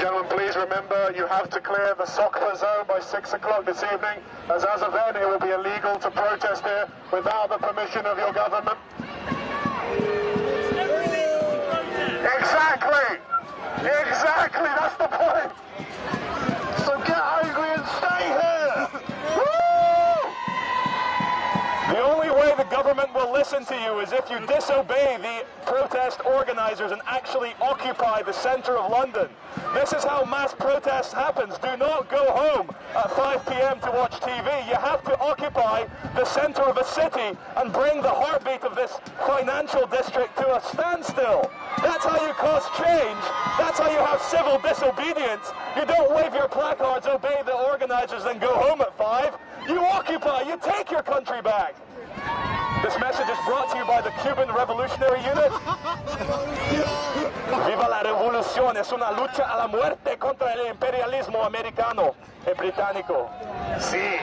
gentlemen, please remember you have to clear the soccer zone by 6 o'clock this evening, as of then it will be illegal to protest here without the permission of your government. Exactly! Exactly, that's the point! So get angry and stay here! Woo! The only way the government will listen to you is if you disobey the protest organizers and actually occupy the center of London. This is how mass protest happens. Do not go home at 5 p.m. to watch TV. You have to occupy the center of a city and bring the heartbeat of this financial district to a standstill. That's how you cause change. That's how you have civil disobedience. You don't wave your placards, obey the organizers, and go home at 5. You occupy, you take your country back. This message is brought to you by the Cuban Revolutionary Unit. Viva la revolución, es una lucha a la muerte contra el imperialismo americano y británico. Sí.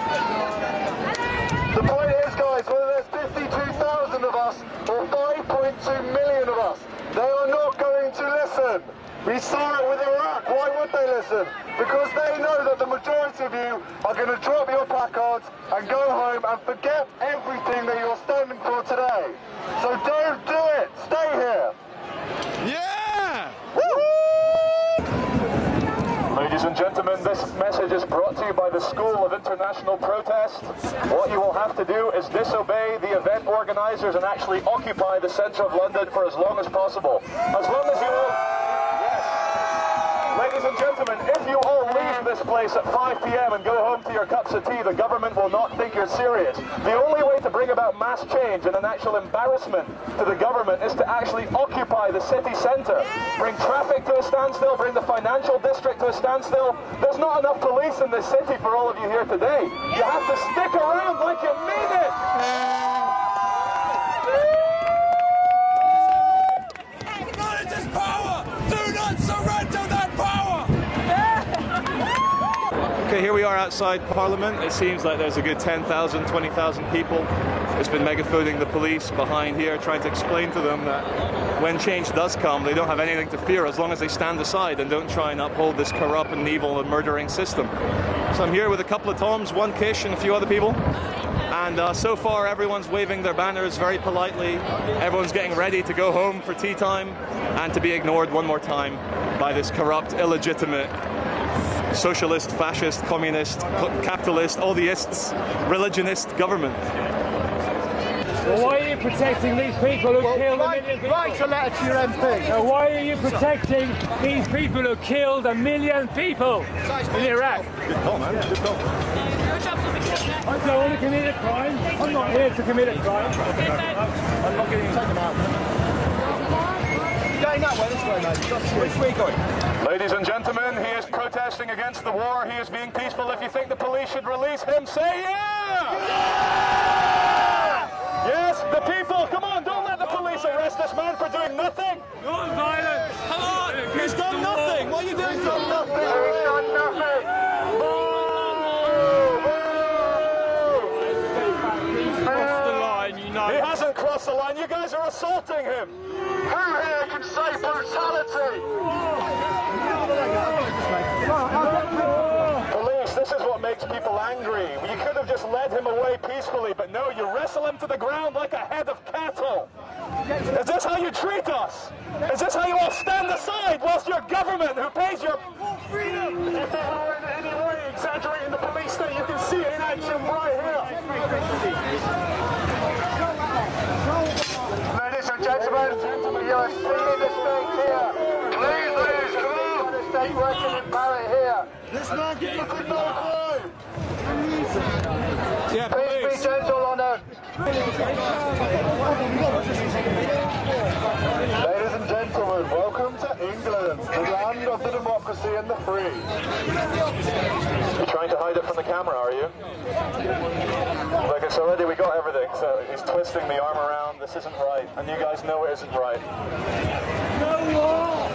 The point is, guys, whether there's 52,000 of us or 5.2 million of us, they are not going to listen. We saw it with Iraq. Why would they listen? Because they know that the majority of you are going to drop your placards and go home and forget everything that you're standing for today. So don't do it. Stay here. Yeah! Woo-hoo! Ladies and gentlemen, this message is brought to you by the School of International Protest. What you will have to do is disobey the event organizers and actually occupy the centre of London for as long as possible. As long as you all... Ladies and gentlemen, if you all leave this place at 5 p.m. and go home to your cups of tea, the government will not think you're serious. The only way to bring about mass change and an actual embarrassment to the government is to actually occupy the city centre. Bring traffic to a standstill, bring the financial district to a standstill. There's not enough police in this city for all of you here today. You have to stick around like you mean it! Knowledge is power! Do not surrender that power! Okay, here we are outside Parliament. It seems like there's a good 10,000, 20,000 people. It's been megaphoning the police behind here, trying to explain to them that when change does come, they don't have anything to fear as long as they stand aside and don't try and uphold this corrupt and evil and murdering system. So I'm here with a couple of Toms, one Kish and a few other people. And so far everyone's waving their banners very politely. Everyone's getting ready to go home for tea time and to be ignored one more time by this corrupt, illegitimate, socialist, fascist, communist, capitalist, all theists, religionist government. Well, why are you protecting these people who killed a million people? Write a letter to your MP. Now, why are you protecting these people who killed a million people in Iraq? Good call, man. Good call. I don't want to commit a crime. I'm not here to commit a crime. I'm not getting taken out. Going that way, this way, mate. Which way are you going? Ladies and gentlemen, he is protesting against the war. He is being peaceful. If you think the police should release him, say yeah! Yes, the people, come on, don't let the police arrest this man for doing nothing. Non-violence. Come on! He's done nothing! What are you doing? He's done nothing! He's done nothing! Crossed the line, you know. He hasn't crossed the line. You guys are assaulting him. Who here can say brutality? Police, this is what makes people angry. You could have just led him away peacefully, but no, you wrestle him to the ground like a head of cattle. Is this how you treat us? Is this how you all stand aside whilst your government, who pays your freedom? If they are in any way exaggerating the police state, you can see it in action right here. Ladies and gentlemen, you are seeing the state here. Please, ladies, come on. The state working in Barrett here. Let's not get nothing no clue. Yeah, Please be gentle on them. Ladies and gentlemen, welcome to England, the land of the democracy and the free. You're trying to hide it from the camera, are you? Like it's already, we got everything, so he's twisting the arm around. This isn't right, and you guys know it isn't right. No more!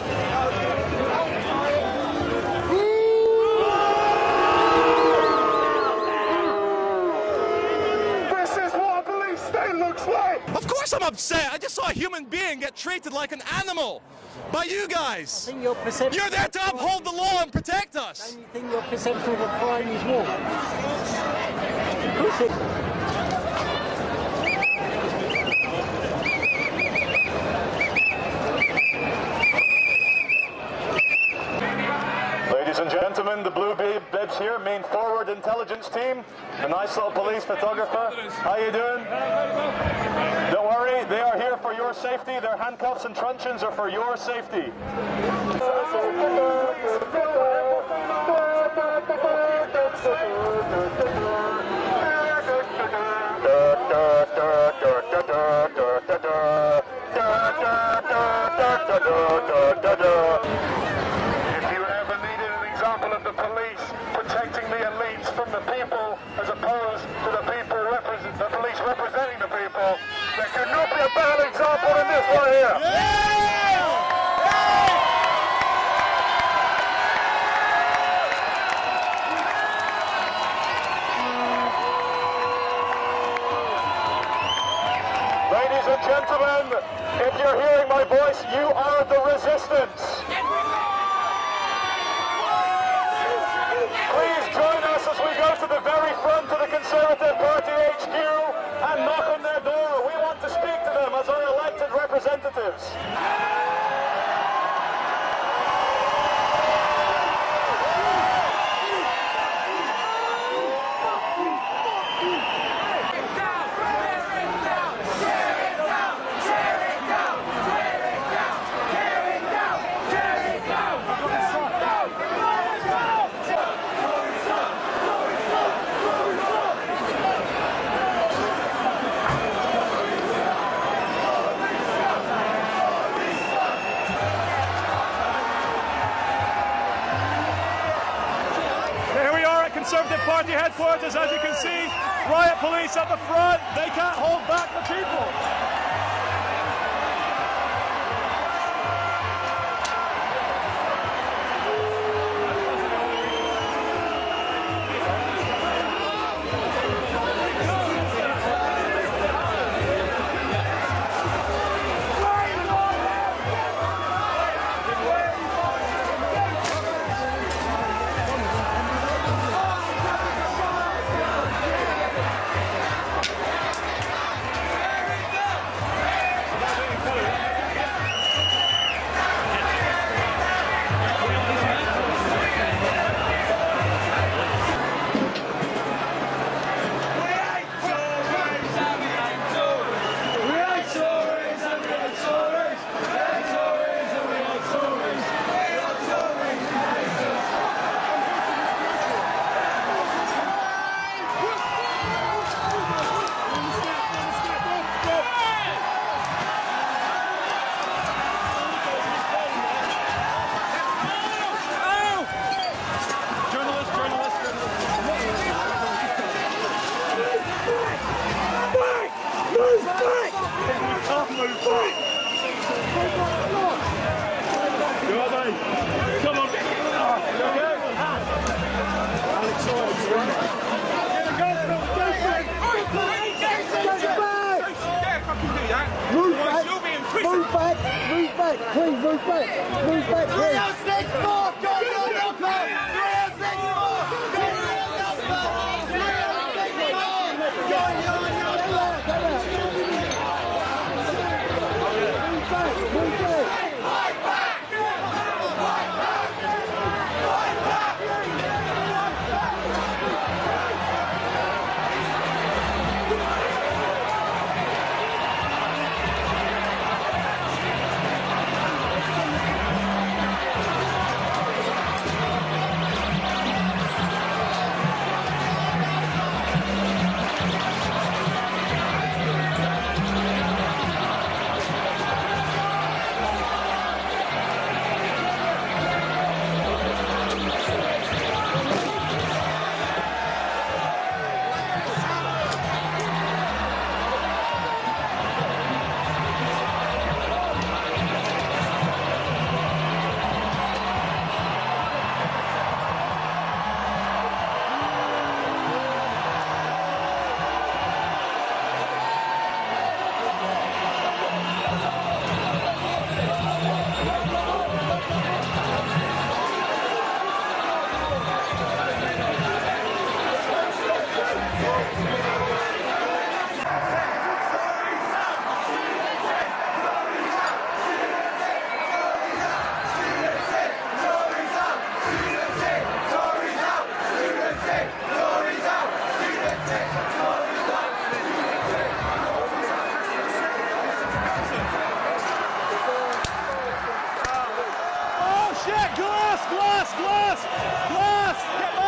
This is what a police state looks like! Of course I'm upset! I just saw a human being get treated like an animal! by you guys. I think your perception. You're there to uphold the law and protect us. Don't you think your perception of a crime is wrong? Of course it. Ladies and gentlemen, the blue bibs here, main forward intelligence team, the nice little police photographer. How you doing? Don't worry, they are here for your safety. Their handcuffs and truncheons are for your safety. Of the police protecting the elites from the people as opposed to the people the police representing the people. There could not be a better example than this right here. Ladies and gentlemen, if you're hearing my voice, you are the resistance. Please join us as we go to the very front of the Conservative Party HQ and knock on their door. We want to speak to them as our elected representatives. Conservative Party headquarters, as you can see, riot police at the front. They can't hold back the people. Glass! Get back!